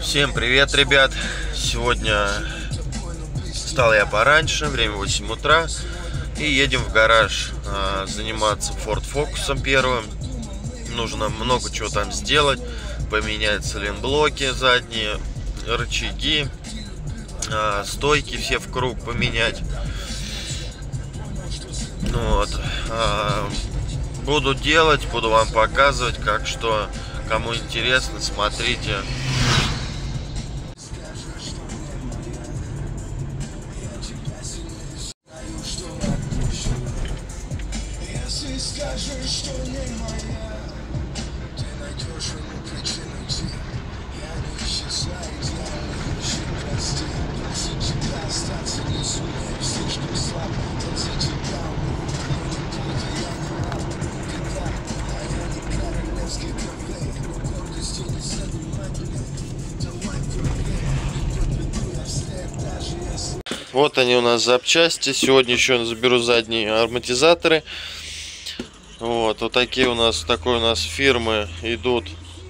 Всем привет, ребят! Сегодня встал я пораньше, время 8 утра, и едем в гараж заниматься Ford Focus первым. Нужно много чего там сделать, поменять сайлентблоки задние, рычаги, стойки все в круг поменять. Вот. Буду делать, буду вам показывать, как что. Кому интересно, смотрите. Вот они у нас запчасти. Сегодня еще заберу задние амортизаторы. Вот такие у нас, такой у нас фирмы идут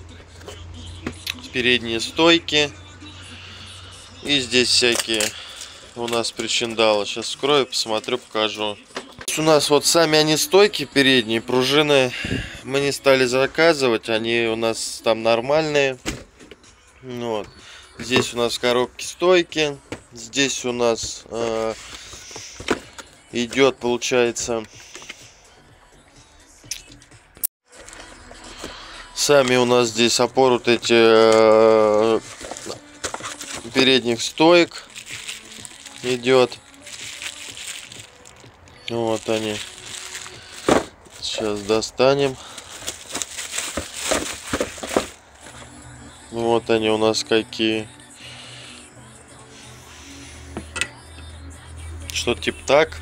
передние стойки. И здесь всякие у нас причиндалы. Сейчас вскрою, посмотрю, покажу. У нас вот сами они стойки передние, пружины мы не стали заказывать, они у нас там нормальные. Вот. Здесь у нас в коробке стойки. Здесь у нас идет, получается, сами у нас здесь опоры вот эти передних стоек идет. Вот они. Сейчас достанем. Вот они у нас какие. Что-то типа так.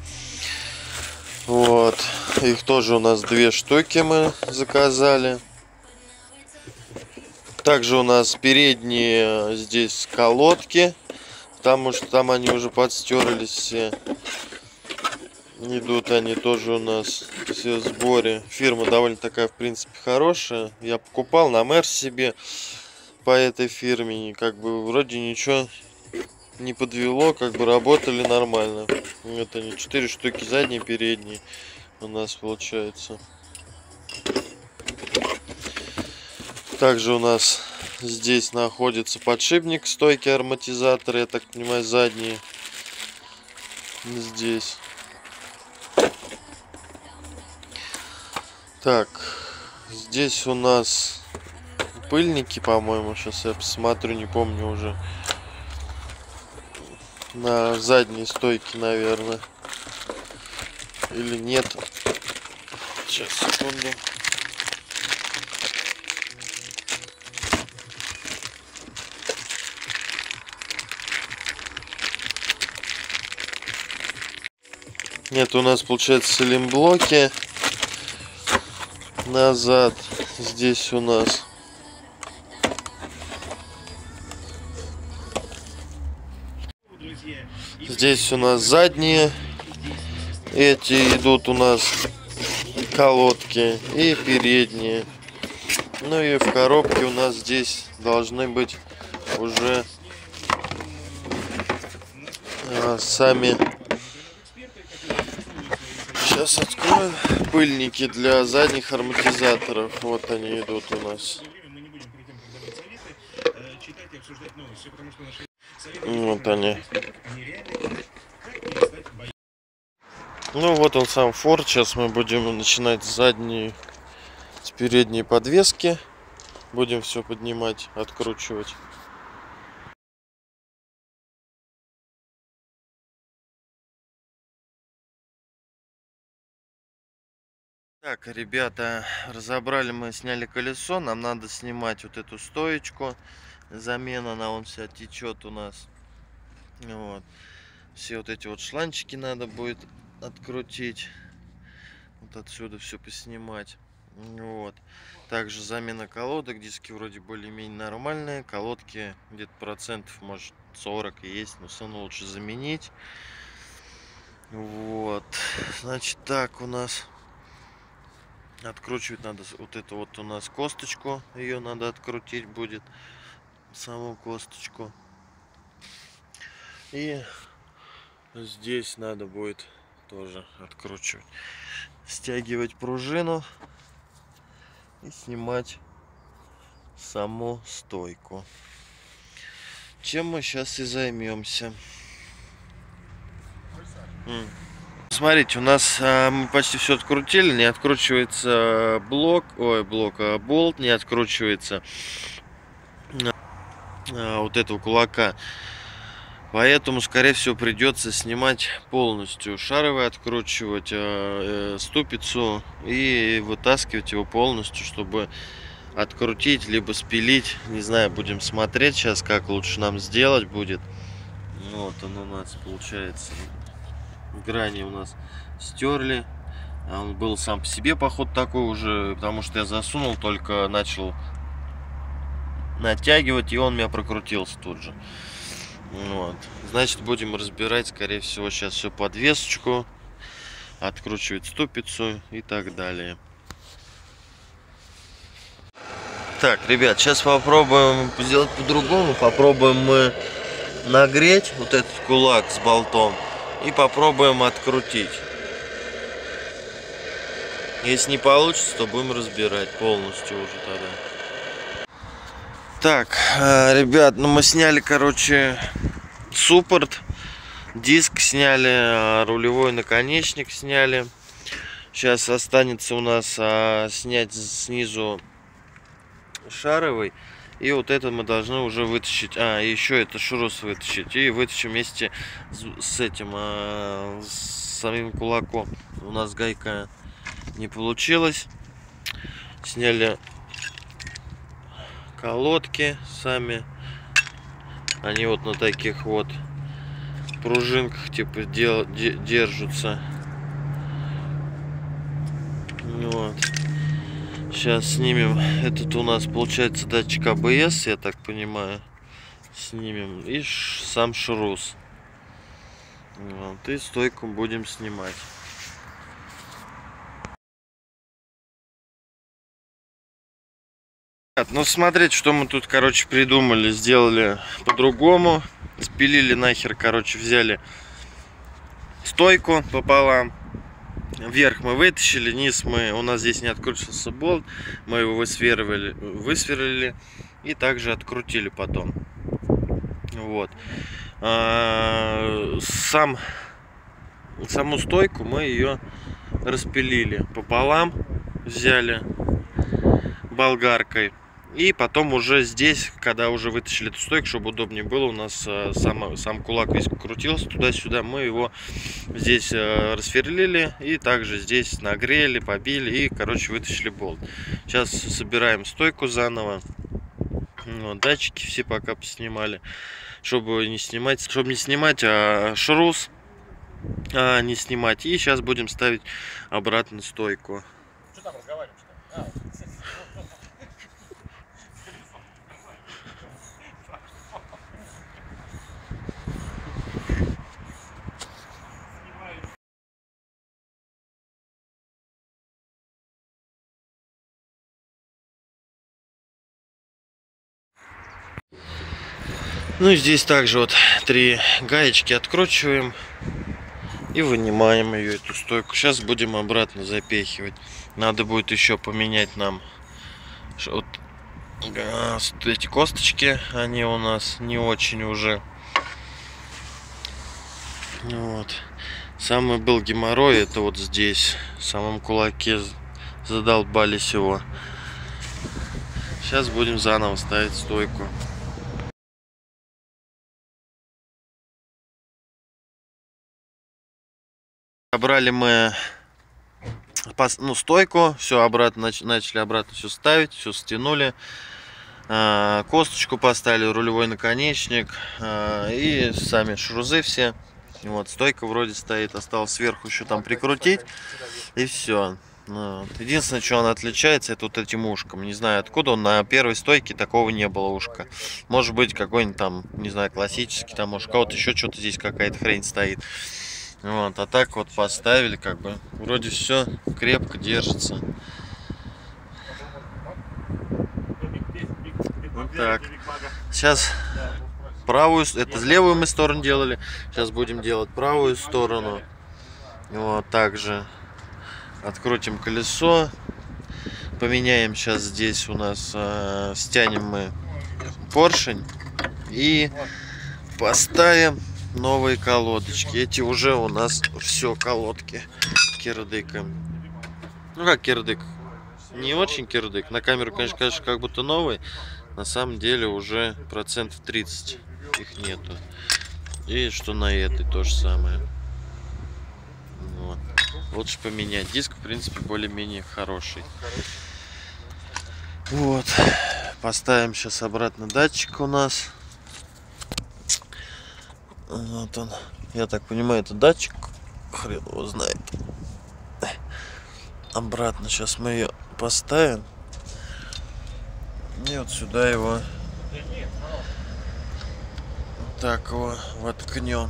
Вот. Их тоже у нас 2 штуки мы заказали. Также у нас передние здесь колодки. Потому что там они уже подстерлись все. Идут они тоже у нас все в сборе. Фирма довольно такая, в принципе, хорошая. Я покупал на Мерс себе по этой фирме. И как бы вроде ничего не подвело, как бы работали нормально. Вот они, 4 штуки задние, передние у нас получается. Также у нас здесь находится подшипник стойки амортизатора, я так понимаю, задние. Здесь. Так, здесь у нас пыльники, по-моему, сейчас я посмотрю, не помню уже. На задней стойке, наверное. Или нет. Сейчас, секунду. Нет, у нас получается сайлентблоки. Назад. Здесь у нас задние. Эти идут у нас колодки и передние. Ну и в коробке у нас здесь должны быть уже сами. Сейчас открою пыльники для задних амортизаторов. Вот они идут у нас. Вот они. Ну вот он сам Ford. Сейчас мы будем начинать с передней подвески. Будем все поднимать, откручивать. Так, ребята, разобрали мы, сняли колесо. Нам надо снимать вот эту стоечку. Замена, она вон вся течет у нас. Вот. Все вот эти вот шланчики надо будет открутить. Вот отсюда все поснимать. Вот. Также замена колодок. Диски вроде более-менее нормальные. Колодки где-то процентов, может, 40 и есть. Но все равно лучше заменить. Вот. Значит, так у нас... Откручивать надо вот эту вот у нас косточку, ее надо открутить будет. саму косточку. И здесь надо будет тоже откручивать, стягивать пружину и снимать саму стойку. Чем мы сейчас и займемся. Смотрите, у нас мы почти все открутили, не откручивается болт, не откручивается вот этого кулака. Поэтому, скорее всего, придется снимать полностью шаровый, откручивать ступицу и вытаскивать его полностью, чтобы открутить, либо спилить. Не знаю, будем смотреть сейчас, как лучше нам сделать будет. Вот он у нас получается. Грани у нас стерли. Он был сам по себе, походу, такой уже, потому что я засунул, только начал натягивать, и он у меня прокрутился тут же. Вот. Значит, будем разбирать, скорее всего, сейчас всю подвесочку, откручивать ступицу и так далее. Так, ребят, сейчас попробуем сделать по-другому. Попробуем мы нагреть вот этот кулак с болтом и попробуем открутить. Если не получится, то будем разбирать полностью уже тогда. Так, ребят, ну мы сняли, короче, суппорт, диск сняли, рулевой наконечник сняли. Сейчас останется у нас снять снизу шаровый. И вот это мы должны уже вытащить. Еще это шрус вытащить. И вытащим вместе с этим, с самим кулаком. У нас гайка не получилось. Сняли колодки сами. Они вот на таких вот пружинках типа держатся. Вот. Сейчас снимем. Этот у нас получается датчик АБС, я так понимаю. Снимем. И сам шрус. Вот. И стойку будем снимать. Ну, смотрите, что мы тут, короче, придумали. Сделали по-другому. Спилили нахер, короче, взяли стойку пополам. Вверх мы вытащили, низ у нас здесь не открутился болт. Мы его высверлили и также открутили потом. Вот. Саму стойку мы ее распилили пополам, взяли болгаркой. И потом уже здесь, когда уже вытащили эту стойку, чтобы удобнее было, у нас сам кулак весь крутился туда-сюда, мы его здесь рассверлили и также здесь нагрели, побили и, короче, вытащили болт. Сейчас собираем стойку заново. Вот, датчики все пока поснимали, чтобы не снимать шрус, не снимать. И сейчас будем ставить обратно стойку. Что там разговариваешь-то? Ну и здесь также вот 3 гаечки откручиваем и вынимаем ее, эту стойку. Сейчас будем обратно запихивать. Надо будет еще поменять нам вот эти косточки, они у нас не очень уже. Вот. Самый был геморрой это вот здесь, в самом кулаке, задолбались его. Сейчас будем заново ставить стойку. Собрали мы стойку, все обратно начали обратно все ставить, все стянули, косточку поставили, рулевой наконечник и сами шрузы все. Вот стойка вроде стоит, осталось сверху еще там прикрутить и все. Вот. Единственное, что он отличается, это вот этим ушком. Не знаю откуда он, на первой стойке такого не было ушка. Может быть какой-нибудь там, не знаю, классический, там может у кого-то еще что-то здесь какая-то хрень стоит. Вот, а так вот поставили, как бы, вроде все крепко держится. Вот так. Сейчас правую, это левую мы сторону делали. Сейчас будем делать правую сторону. Вот также открутим колесо. Поменяем сейчас здесь у нас, стянем мы поршень и поставим новые колодочки. Эти уже у нас все колодки кирдыком. Ну как кирдык? Не очень кирдык. На камеру, конечно, кажется, как будто новый. На самом деле уже процентов 30 их нету. И что на этой то же самое. Вот. Лучше поменять. Диск, в принципе, более-менее хороший. Вот. Поставим сейчас обратно датчик у нас. Вот он. Я так понимаю, это датчик. Хрен его знает. Обратно сейчас мы ее поставим. И вот сюда его так его воткнем.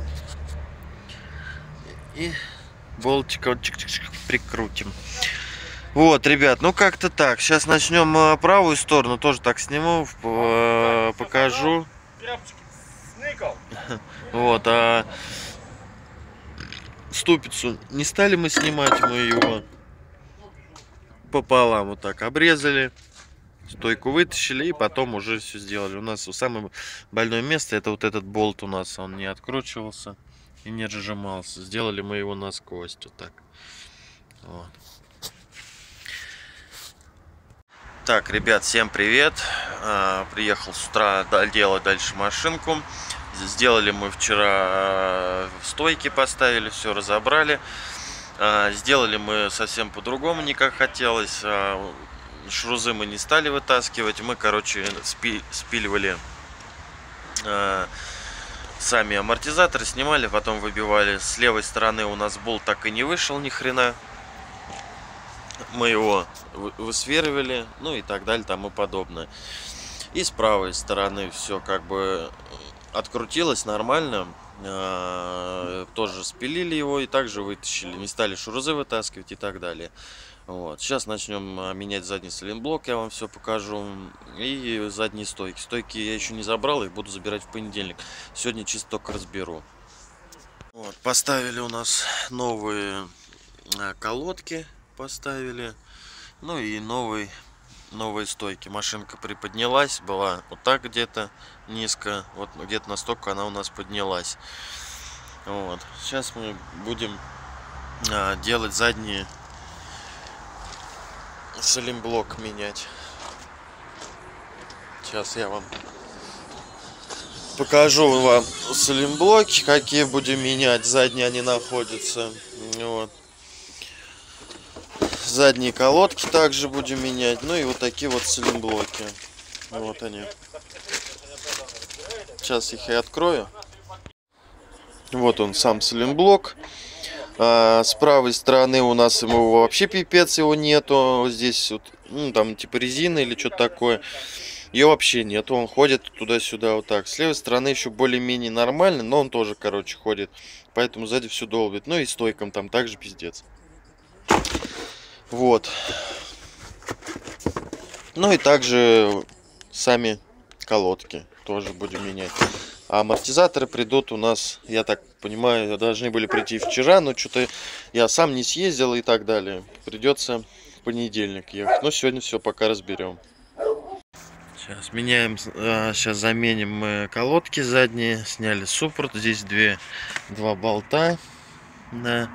И болтиком прикрутим. Вот, ребят, ну как-то так. Сейчас начнем правую сторону. Тоже так сниму, покажу. Вот, а ступицу не стали мы снимать, мы его пополам вот так обрезали. Стойку вытащили и потом уже все сделали. У нас самое больное место это вот этот болт у нас. Он не откручивался и не разжимался. Сделали мы его насквозь вот так. Вот. Так, ребят, всем привет. Приехал с утра делать дальше машинку. Сделали мы вчера стойки, поставили, все разобрали. Сделали мы совсем по-другому, не как хотелось. Шрузы мы не стали вытаскивать. Мы, короче, спиливали сами амортизаторы, снимали, потом выбивали. С левой стороны у нас болт так и не вышел ни хрена. Мы его высверливали, ну и так далее, тому подобное. И с правой стороны все как бы открутилось нормально. Тоже спилили его и также вытащили. Не стали шрузы вытаскивать и так далее. Вот. Сейчас начнем менять задний сайлентблок, я вам все покажу. И задние стойки. Стойки я еще не забрал, их буду забирать в понедельник. Сегодня чисто только разберу. Вот. Поставили у нас новые колодки. Поставили. Ну и новые стойки. Машинка приподнялась. Была вот так где-то низко. Вот где-то настолько она у нас поднялась. Вот. Сейчас мы будем делать задние сайлентблок менять. Сейчас я вам покажу вам сайлентблоки, какие будем менять. Задние они находятся. Вот. Задние колодки также будем менять. Ну и вот такие вот сайлентблоки. Вот они. Сейчас их и открою. Вот он, сам сайлентблок. С правой стороны у нас его вообще пипец, его нету. Здесь вот, ну, там типа резина или что-то такое. Ее вообще нету. Он ходит туда-сюда вот так. С левой стороны еще более-менее нормально, но он тоже, короче, ходит. Поэтому сзади все долбит. Ну и стойкам там также пиздец. Вот. Ну и также сами колодки тоже будем менять. А амортизаторы придут у нас, я так понимаю, должны были прийти вчера, но что-то я сам не съездил и так далее. Придется в понедельник ехать. Но сегодня все пока разберем. Сейчас меняем, сейчас заменим мы колодки задние. Сняли суппорт. Здесь два болта на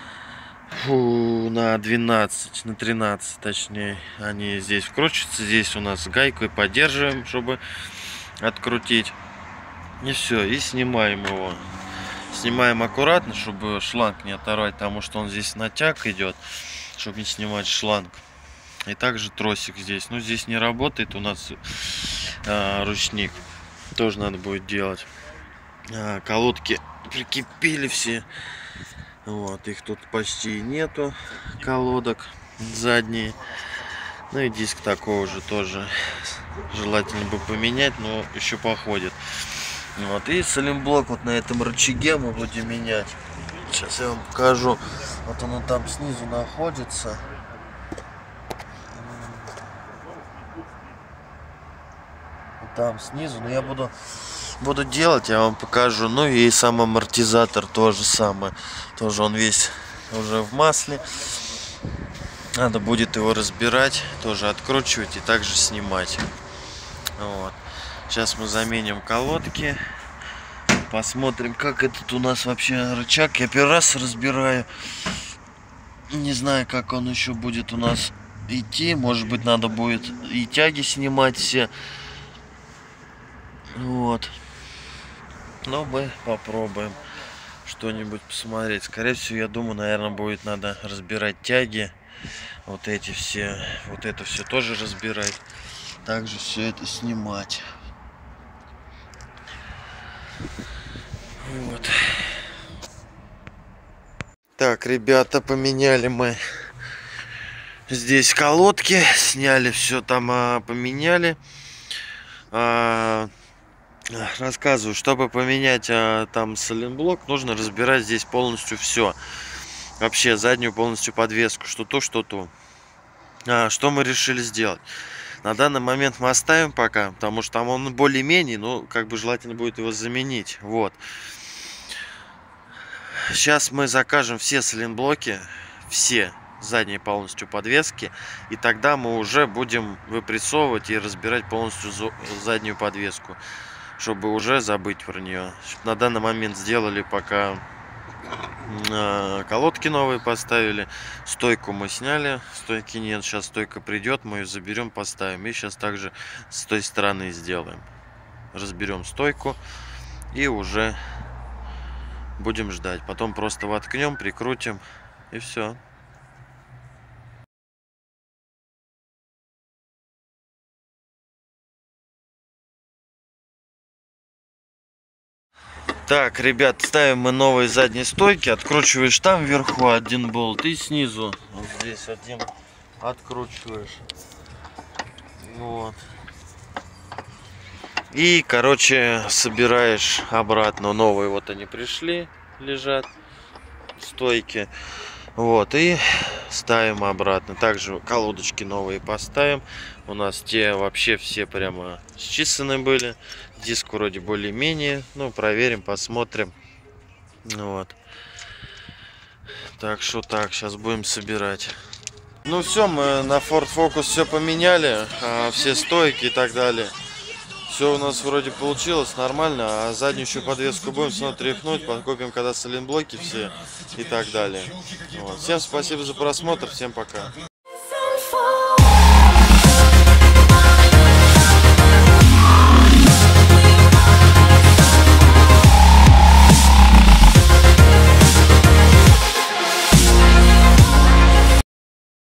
12, на 13 точнее. Они здесь вкручиваются. Здесь у нас гайкой поддерживаем, чтобы открутить. И все, и снимаем его. Снимаем аккуратно, чтобы шланг не оторвать, потому что он здесь натяг идет, чтобы не снимать шланг. И также тросик здесь. Ну, здесь не работает у нас ручник. Тоже надо будет делать. Колодки прикипели все. Вот, их тут почти нету, колодок задние. Ну и диск такого же тоже желательно бы поменять, но еще походит. Вот, и сайлентблок вот на этом рычаге мы будем менять. Сейчас я вам покажу. Вот он там снизу находится. Вот там снизу. Но я буду делать, я вам покажу. Ну и сам амортизатор тоже самое. Тоже он весь уже в масле. Надо будет его разбирать, тоже откручивать и также снимать. Вот. Сейчас мы заменим колодки. Посмотрим, как этот у нас вообще рычаг. Я первый раз разбираю. Не знаю, как он еще будет у нас идти. Может быть, надо будет и тяги снимать все. Вот. Но мы попробуем что-нибудь посмотреть. Скорее всего, я думаю, наверное, будет надо разбирать тяги. Вот эти все. Вот это все тоже разбирать. Также все это снимать. Вот. Так, ребята, поменяли мы здесь колодки, сняли все там, поменяли. Рассказываю, чтобы поменять там сайлентблок, нужно разбирать здесь полностью все. Вообще заднюю полностью подвеску, что то, что то. Что мы решили сделать? На данный момент мы оставим пока, потому что там он более-менее, но как бы желательно будет его заменить. Вот. Сейчас мы закажем все сайлентблоки, все задние полностью подвески, и тогда мы уже будем выпрессовывать и разбирать полностью заднюю подвеску, чтобы уже забыть про нее. На данный момент сделали пока колодки новые поставили, стойку мы сняли, стойки нет, сейчас стойка придет, мы ее заберем, поставим, и сейчас также с той стороны сделаем, разберем стойку и уже будем ждать. Потом просто воткнем, прикрутим и все. Так, ребят, ставим мы новые задние стойки. Откручиваешь там вверху один болт и снизу вот здесь один откручиваешь. Вот. И, короче, собираешь обратно. Новые вот они пришли, лежат стойки. Вот, и ставим обратно. Также колодочки новые поставим. У нас те вообще все прямо счисаны были. Диск вроде более-менее. Ну, проверим, посмотрим. Вот. Так что так, сейчас будем собирать. Ну все, мы на Ford Focus все поменяли. Все стойки и так далее. Все у нас вроде получилось нормально, а заднюю еще подвеску будем снова тряхнуть, подкопим когда сайлентблоки все и так далее. Вот. Всем спасибо за просмотр, всем пока.